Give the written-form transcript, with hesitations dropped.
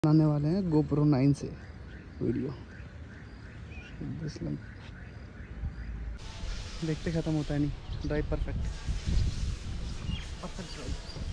बनाने वाले हैं GoPro 9 से वीडियो। देखते ख़त्म होता है नहीं। Drive perfect perfect drive.